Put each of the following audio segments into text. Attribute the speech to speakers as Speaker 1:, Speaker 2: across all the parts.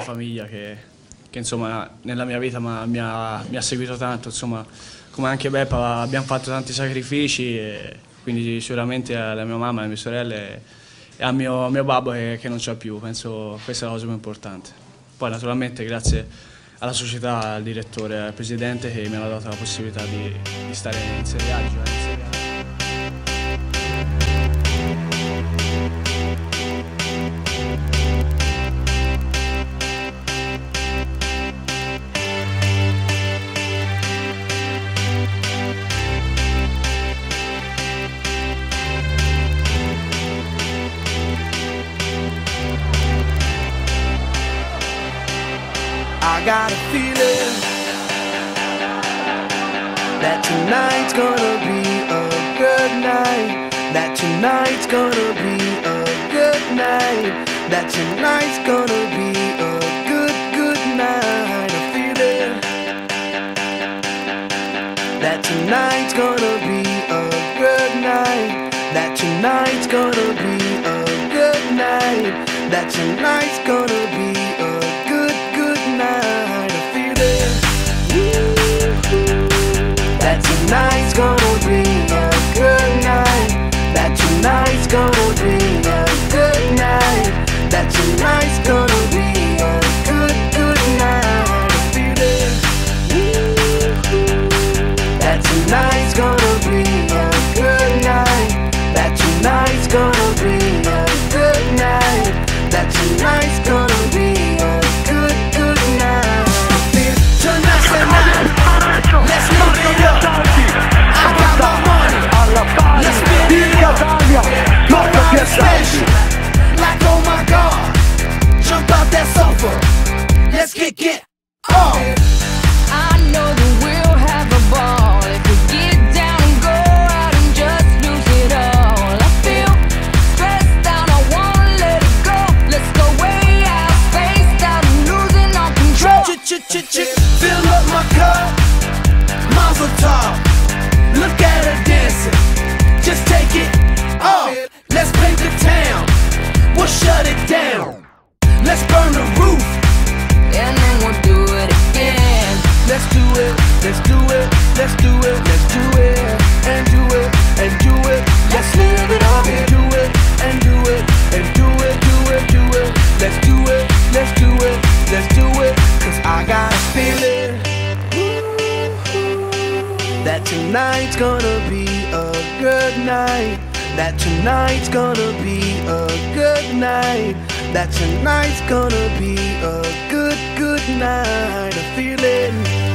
Speaker 1: famiglia che insomma nella mia vita mi ha seguito tanto, insomma, come anche Beppa abbiamo fatto tanti sacrifici e quindi sicuramente alla mia mamma, alle mie sorelle e al mio babbo che non c'è più, penso questa è la cosa più importante. Poi naturalmente grazie alla società, al direttore, al presidente che mi hanno dato la possibilità di stare in Serie A, di giocare in Serie A.
Speaker 2: I got a feeling that tonight's gonna be a good night. That tonight's gonna be a good night. That tonight's gonna be a good night. A feeling that tonight's gonna be a good night. That tonight's gonna be a good night. That tonight's gonna be a good night. A feeling that tonight's gonna be a good night. That tonight's gonna be a good night. That tonight's gonna be a good night. A feeling that tonight's gonna be a good night. That tonight's gonna be a good night. That tonight's gonna be a good night. Tonight's the night. Let's live it up. I got my money. Let's spin it up. Go out and smash it. Like oh my God. Jump out that sofa. Let's kick it off.
Speaker 3: I know that we'll have a ball if we get down and go out and just lose it all. I feel stressed out, I wanna let it go. Let's go way out, spaced out, and losing all control.
Speaker 2: Fill up my cup, Mazel tov. Look at her dancing, just take it off. Let's paint the town, we'll shut it down. Let's burn the roof,
Speaker 3: And then we'll do it again.
Speaker 2: let's do it, let's do it, let's do it, let's do it, and do it, and do it. Let's live it up and do it, and do it, and do it, do it, do it. Let's do it, let's do it, let's do it. Cause I got a feeling that tonight's gonna be a good night. That tonight's gonna be a good night. That tonight's gonna be a good night. A feeling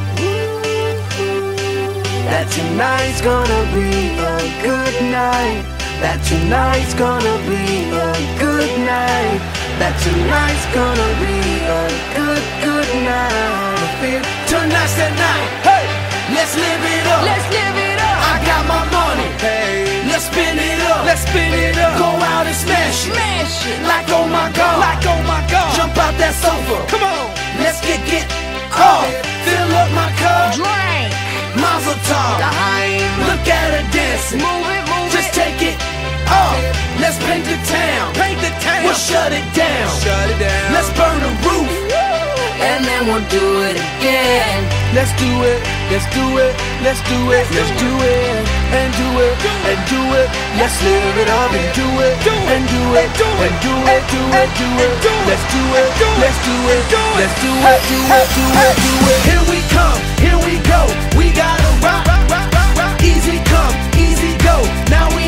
Speaker 2: that tonight's gonna be a good night. That tonight's gonna be a good night. That tonight's gonna be a good night. I feel tonight's the night. Hey, let's live it up.
Speaker 3: Let's live it up.
Speaker 2: I got my money. Hey, let's spin it up. Let's spin it up. Go out and smash it.
Speaker 3: Smash it.
Speaker 2: Like oh my God.
Speaker 4: Like oh my God.
Speaker 2: Jump out that sofa.
Speaker 4: Come on.
Speaker 2: Let's kick it off. Fill up my cup.
Speaker 3: Drink.
Speaker 2: Mazel tov.
Speaker 3: Daheim.
Speaker 2: Look at her dancing.
Speaker 3: Move it, move
Speaker 2: Just
Speaker 3: it.
Speaker 2: take it off. Let's paint the town.
Speaker 4: Paint the town.
Speaker 2: We'll shut it down.
Speaker 4: Shut it down.
Speaker 2: Let's burn the roof.
Speaker 3: And then we'll do it again.
Speaker 2: Let's do it. Let's do it. Let's do it. Let's do it. And do it. And do it. Let's live it up and do it. And do it. And do it. Do it. Do it. Let's do it. Let's do it. Let's do it. Do it. Do it. Do it. Here we come. Here we go. We gotta rock. Easy come. Easy go. Now we